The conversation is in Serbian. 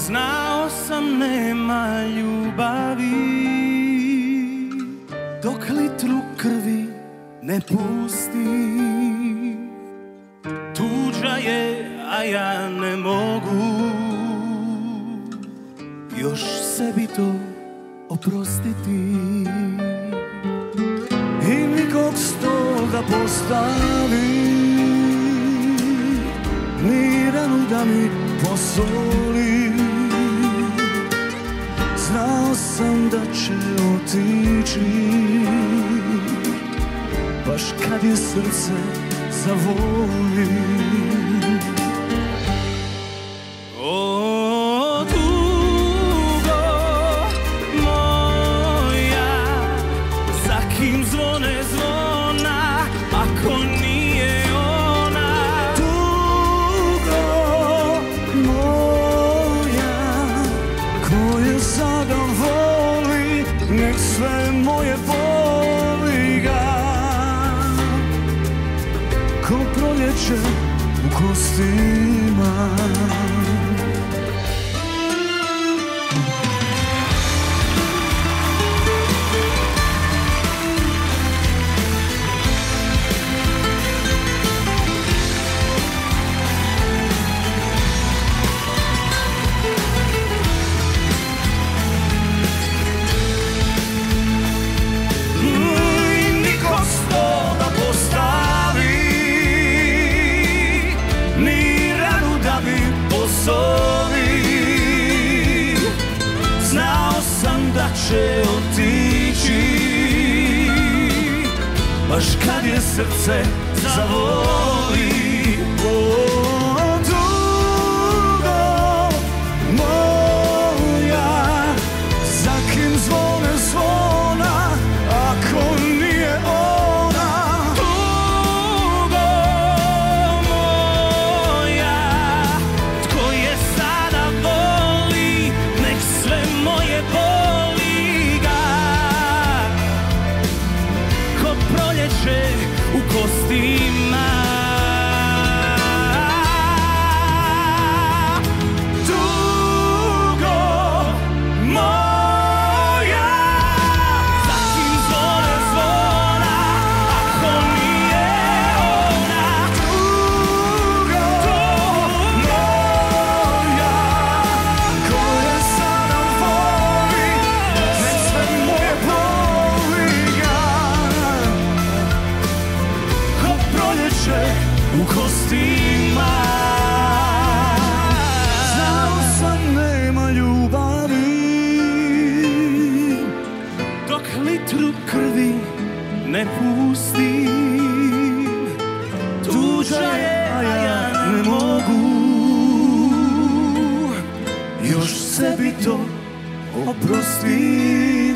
Znao sam nema ljubavi dok litru krvi ne pusti. Tuđa je, a ja ne mogu još sebi to oprostiti. I nikog sto da postavi, ni ranu da mi posoli. Znao sam da će otići baš kad je srce zavoli. O, tugo moja, za kim zvone zvona, ako nije ona. Tugo moja, ko je sada voli, nek sve moje boli ga. Ko proljeće u kostima. Znao sam da će otići baš kad je srce zavoli. O, tugo moja, za kim zvone zvona, ako nije ona. Tugo moja, tko je sada voli, nek sve moje boli ga. Ko proljeće u kostima. Tugo moja, za kim zvone zvona, ako nije ona. Tugo moja, koja sada voli, nek sve moje boli ga. Ko proljeće u kostima. Znao sam nema ljubavi dok litru krvi ne pustim. Tuđa je, a ja ne mogu još sebi to oprostim.